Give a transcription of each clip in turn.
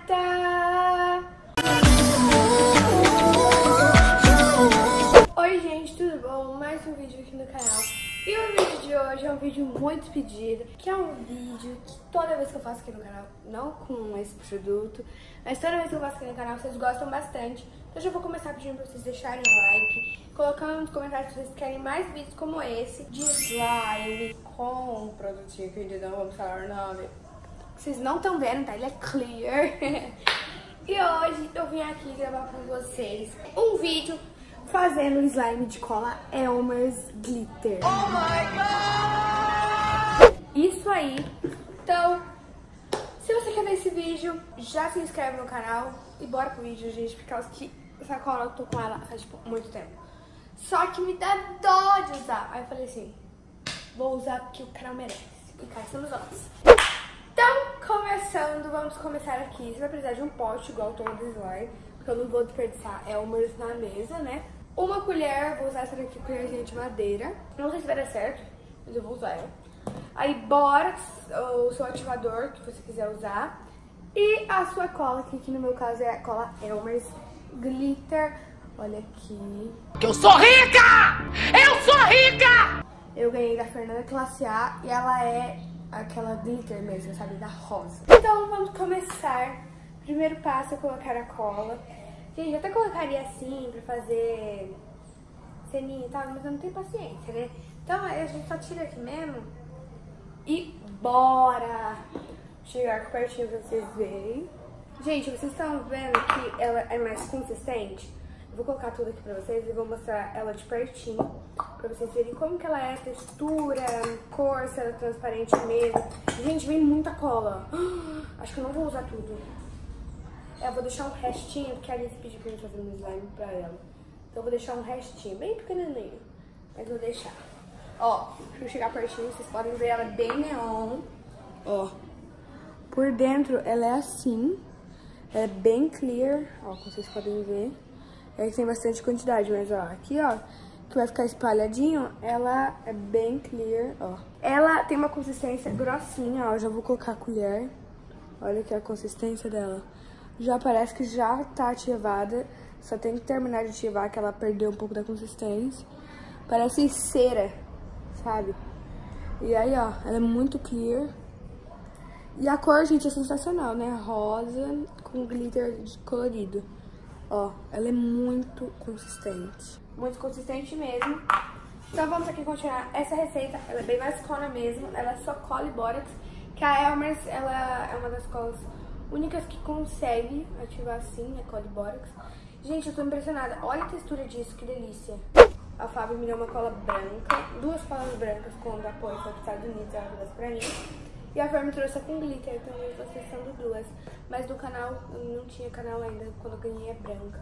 Marta! Oi gente, tudo bom? Mais um vídeo aqui no canal. E o vídeo de hoje é um vídeo muito pedido, que é um vídeo que toda vez que eu faço aqui no canal, não com esse produto, mas toda vez que eu faço aqui no canal, vocês gostam bastante. Então eu já vou começar pedindo pra vocês deixarem um like, colocando nos comentários se vocês querem mais vídeos como esse, de slime, com um produtinho que ainda não vamos falar o nome. Vocês não estão vendo, tá? Ele é clear. E hoje eu vim aqui gravar pra vocês um vídeo fazendo slime de cola Elmer's Glitter. Oh my God! Isso aí. Então, se você quer ver esse vídeo, já se inscreve no canal e bora pro vídeo, gente, por causa que essa cola eu tô com ela faz, tipo, muito tempo. Só que me dá dó de usar. Aí eu falei assim, vou usar porque o canal merece. E cá estamos nós. Então, começando, vamos começar aqui. Você vai precisar de um pote igual todo slime, porque eu não vou desperdiçar Elmer's na mesa, né? Uma colher, vou usar essa daqui, colherzinha de madeira. Não sei se vai dar certo, mas eu vou usar ela. Aí, bórax, o seu ativador, que você quiser usar. E a sua cola, que aqui no meu caso é a cola Elmer's Glitter. Olha aqui. Que eu sou rica! Eu sou rica! Eu ganhei da Fernanda Classe A e ela é aquela glitter mesmo, sabe? Da rosa. Então, vamos começar. Primeiro passo é colocar a cola. Gente, eu até colocaria assim pra fazer ceninha e tal, mas eu não tenho paciência, né? Então, a gente só tira aqui mesmo e bora chegar pertinho pra vocês verem. Gente, vocês estão vendo que ela é mais consistente? Eu vou colocar tudo aqui pra vocês e vou mostrar ela de pertinho pra vocês verem como que ela é, textura, cor, se ela é transparente mesmo. Gente, vem muita cola. Acho que eu não vou usar tudo. Eu vou deixar um restinho, porque a Alice pediu pra eu fazer um slime pra ela. Então eu vou deixar um restinho, bem pequenininho. Mas vou deixar. Ó, deixa eu chegar pertinho, vocês podem ver ela bem neon. Ó, por dentro ela é assim. Ela é bem clear, ó, como vocês podem ver. Aí tem bastante quantidade, mas ó, aqui ó, que vai ficar espalhadinho, ela é bem clear, ó. Ela tem uma consistência grossinha, ó, já vou colocar a colher. Olha aqui a consistência dela. Já parece que já tá ativada, só tem que terminar de ativar, que ela perdeu um pouco da consistência. Parece cera, sabe? E aí, ó, ela é muito clear. E a cor, gente, é sensacional, né? Rosa com glitter colorido. Ó, ela é muito consistente. Muito consistente mesmo. Então vamos aqui continuar essa receita. Ela é bem mais cola mesmo. Ela é só cola e bórax. Que a Elmer's, ela é uma das colas únicas que consegue ativar assim, a cola e bórax. Gente, eu tô impressionada. Olha a textura disso, que delícia. A Fábio me deu uma cola branca. Duas colas brancas com o apoio foi dos Estados Unidos. Ela trouxe pra mim. E a Fer me trouxe com glitter, então eu tô testando duas. Mas do canal, eu não tinha canal ainda, quando eu ganhei é branca.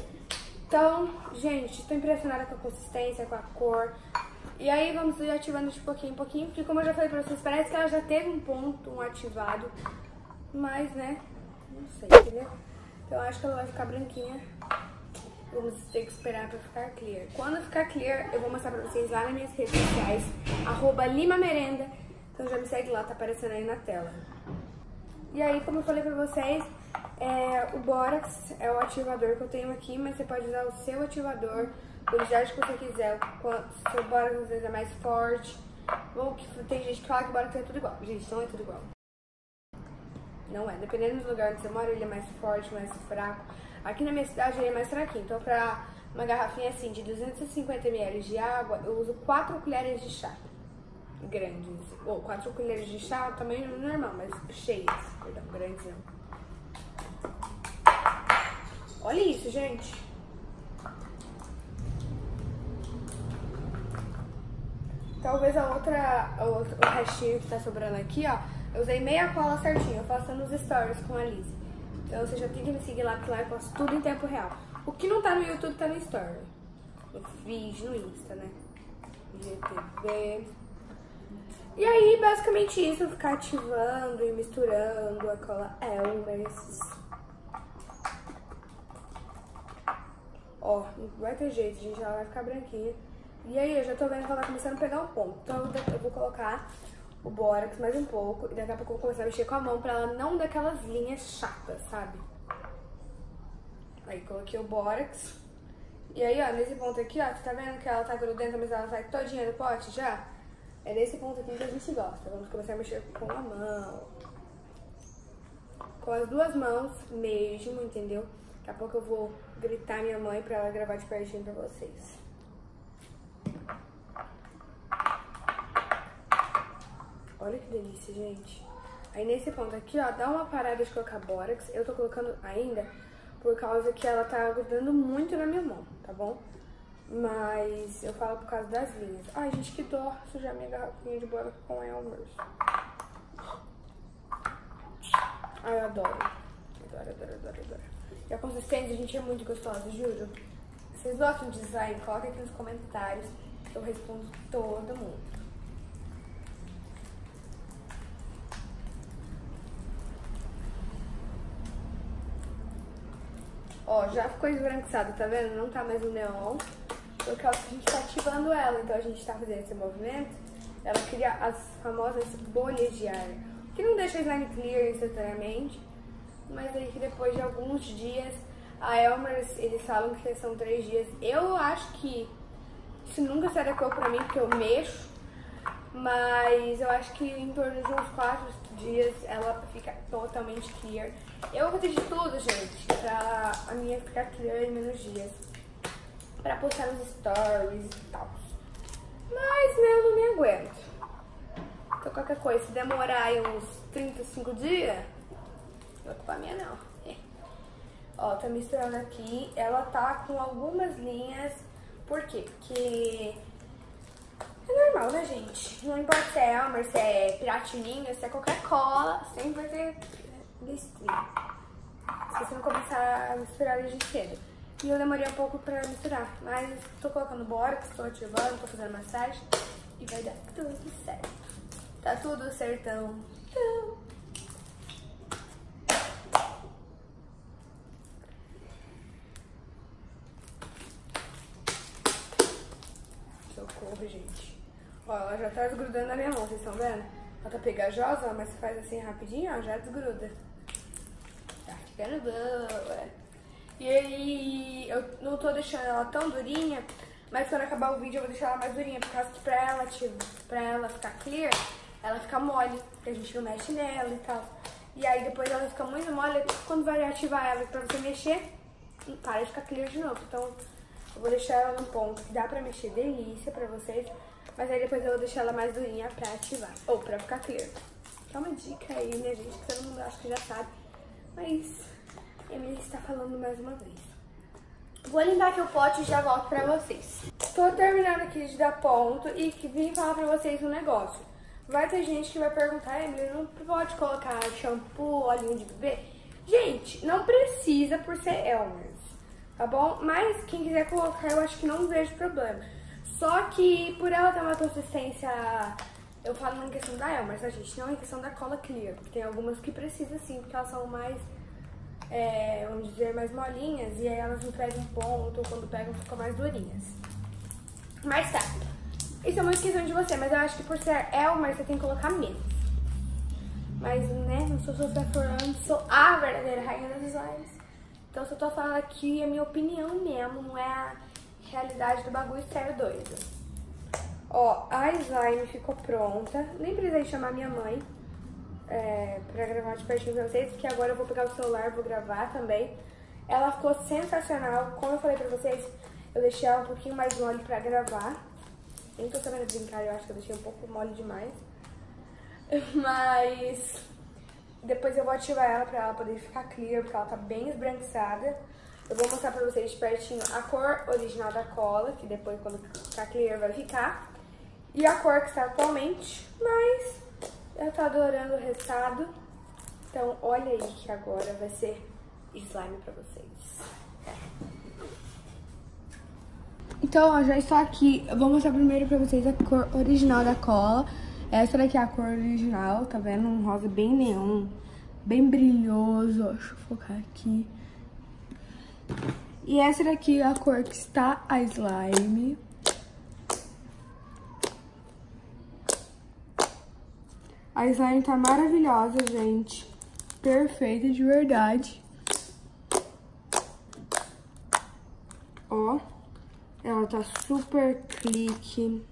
Então, gente, tô impressionada com a consistência, com a cor. E aí vamos ir ativando de pouquinho em pouquinho, porque como eu já falei pra vocês, parece que ela já teve um ponto, um ativado. Mas, né, não sei, entendeu? Então eu acho que ela vai ficar branquinha. Vamos ter que esperar pra ficar clear. Quando ficar clear, eu vou mostrar pra vocês lá nas minhas redes sociais, @limamerenda. Então já me segue lá, tá aparecendo aí na tela. E aí, como eu falei pra vocês, o bórax é o ativador que eu tenho aqui, mas você pode usar o seu ativador, a quantidade que você quiser. O seu bórax às vezes é mais forte. Ou que tem gente que fala que o bórax é tudo igual. Gente, não é tudo igual. Não é. Dependendo do lugar onde você mora, ele é mais forte, mais fraco. Aqui na minha cidade ele é mais fraquinho. Então pra uma garrafinha assim de 250 ml de água, eu uso 4 colheres de chá. Grandes, ou 4 colheres de chá, tamanho normal, mas cheias, perdão, grandes não. Olha isso, gente. Talvez o restinho que tá sobrando aqui, ó, eu usei meia cola certinho, eu faço nos stories com a Liz. Então você já tem que me seguir lá, porque lá eu posto tudo em tempo real. O que não tá no YouTube tá no story. No vídeo, no Insta, né? IGTV. E aí, basicamente isso, ficar ativando e misturando a cola Elmer's. Ó, não vai ter jeito, gente, ela vai ficar branquinha. E aí, eu já tô vendo que ela vai começando a pegar o ponto. Então, eu vou colocar o bórax mais um pouco. E daqui a pouco eu vou começar a mexer com a mão pra ela não dar aquelas linhas chatas, sabe? Aí coloquei o bórax. E aí, ó, nesse ponto aqui, ó, você tá vendo que ela tá grudenta, mas ela sai todinha do pote já? É nesse ponto aqui que a gente gosta. Vamos começar a mexer com a mão. Com as duas mãos mesmo, entendeu? Daqui a pouco eu vou gritar minha mãe pra ela gravar de pertinho pra vocês. Olha que delícia, gente. Aí nesse ponto aqui, ó, dá uma parada de colocar bórax. Eu tô colocando ainda por causa que ela tá grudando muito na minha mão, tá bom? Mas eu falo por causa das linhas. Ai, gente, que dó sujar minha garrafinha de bórax com Elmer's. Ai, eu adoro. Adoro. E a consistência, gente, é muito gostosa, juro. Se vocês gostam de slime, coloquem aqui nos comentários. Eu respondo todo mundo. Ó, já ficou esbranquiçada, tá vendo? Não tá mais no neon. Por causa que a gente tá ativando ela. Então a gente tá fazendo esse movimento. Ela cria as famosas bolhas de ar. Que não deixa o slime clear instantaneamente. Mas aí que depois de alguns dias, a Elmer's, eles falam que são 3 dias. Eu acho que isso nunca se adequou pra mim, porque eu mexo. Mas eu acho que em torno de uns 4 dias ela fica totalmente clear. Eu vou fazer de tudo, gente, pra a minha ficar clear em menos dias. Pra postar nos stories e tal. Mas, né, eu não me aguento. Então qualquer coisa, se demorar aí uns 35 dias, não é culpa minha não. Ó, tá misturando aqui. Ela tá com algumas linhas. Por quê? Porque é normal, né, gente? Não importa se é Elmer, se é Piratininho, se é Coca-Cola, sempre vai ter listrinha. Se você não começar a misturar desde cedo. E eu demorei um pouco pra misturar, mas tô colocando bórax, tô ativando, tô fazendo massagem e vai dar tudo certo. Tá tudo certão. Socorro, gente. Ó, ela já tá desgrudando na minha mão, vocês estão vendo? Ela tá pegajosa, mas você faz assim rapidinho, ó, já desgruda. Tá ficando boa. E aí, eu não tô deixando ela tão durinha, mas quando acabar o vídeo eu vou deixar ela mais durinha, por causa que pra ela ficar clear, ela fica mole, porque a gente não mexe nela e tal. E aí depois ela fica muito mole, quando vai ativar ela pra você mexer, para de ficar clear de novo. Então eu vou deixar ela num ponto que dá pra mexer, delícia pra vocês, mas aí depois eu vou deixar ela mais durinha pra ativar, ou pra ficar clear. Que é uma dica aí, né, gente, que todo mundo acha que já sabe, mas Emily está falando mais uma vez. Vou limpar aqui o pote e já volto pra vocês. Tô terminando aqui de dar ponto e vim falar pra vocês um negócio. Vai ter gente que vai perguntar, Emily, não pode colocar shampoo, olhinho de bebê? Gente, não precisa por ser Elmer's, tá bom? Mas quem quiser colocar, eu acho que não vejo problema. Só que por ela ter uma consistência, eu falo em questão da Elmer's, a gente, não em questão da cola clear. Tem algumas que precisam sim, porque elas são mais, vamos dizer, mais molinhas. E aí elas não pegam ponto, ou quando pegam ficam mais durinhas. Mas tá, isso é uma questão de você, mas eu acho que por ser Elmer's você tem que colocar menos. Mas, né, não sou Sofia Forlani, sou a verdadeira rainha das slimes. Então, se eu tô falando aqui, é a minha opinião mesmo, não é a realidade do bagulho sério doido. Ó, a slime ficou pronta. Nem precisei chamar minha mãe pra gravar de pertinho pra vocês, porque agora eu vou pegar o celular e vou gravar também. Ela ficou sensacional. Como eu falei pra vocês, eu deixei ela um pouquinho mais mole pra gravar. Nem tô sabendo brincar, eu acho que eu deixei um pouco mole demais. Mas depois eu vou ativar ela pra ela poder ficar clear, porque ela tá bem esbranquiçada. Eu vou mostrar pra vocês de pertinho a cor original da cola, que depois quando ficar clear vai ficar. E a cor que está atualmente, mas eu tô adorando o resultado. Então olha aí que agora vai ser slime pra vocês. Então, ó, já estou aqui. Eu vou mostrar primeiro pra vocês a cor original da cola. Essa daqui é a cor original, tá vendo? Um rosa bem neon, bem brilhoso. Deixa eu focar aqui. E essa daqui é a cor que está a slime. A slime tá maravilhosa, gente. Perfeita de verdade. Ó, ela tá super clique.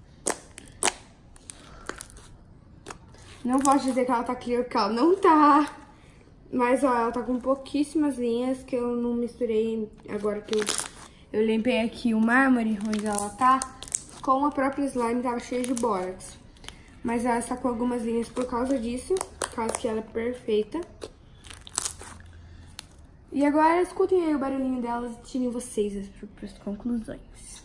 Não posso dizer que ela tá clear, porque ela não tá. Mas, ó, ela tá com pouquíssimas linhas que eu não misturei agora que eu limpei aqui o mármore onde ela tá. Com a própria slime tava cheia de bórax. Mas ela está com algumas linhas por causa disso, por causa que ela é perfeita. E agora escutem aí o barulhinho delas e tirem vocês as conclusões.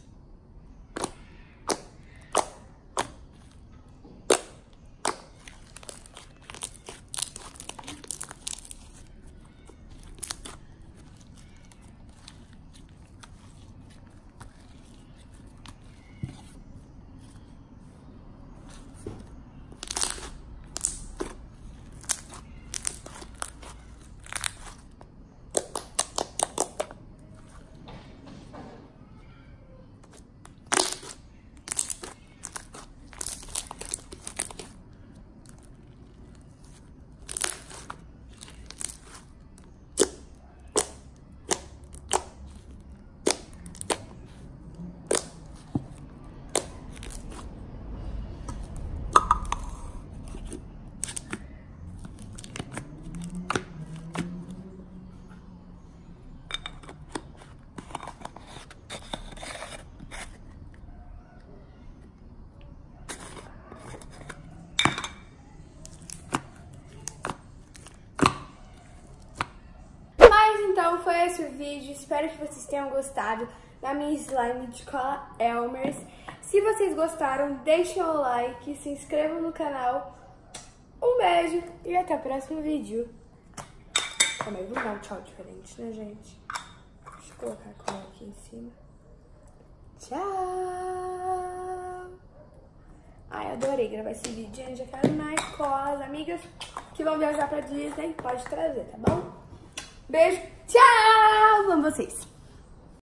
Então foi esse o vídeo, espero que vocês tenham gostado da minha slime de cola Elmer's. Se vocês gostaram, deixem o like, se inscrevam no canal. Um beijo e até o próximo vídeo. Calma aí, vamos dar um tchau diferente, né, gente? Deixa eu colocar a cola aqui em cima. Tchau! Ai, adorei gravar esse vídeo, gente. Já quero mais colas, amigas que vão viajar pra Disney, pode trazer, tá bom? Beijo, tchau! Amo vocês!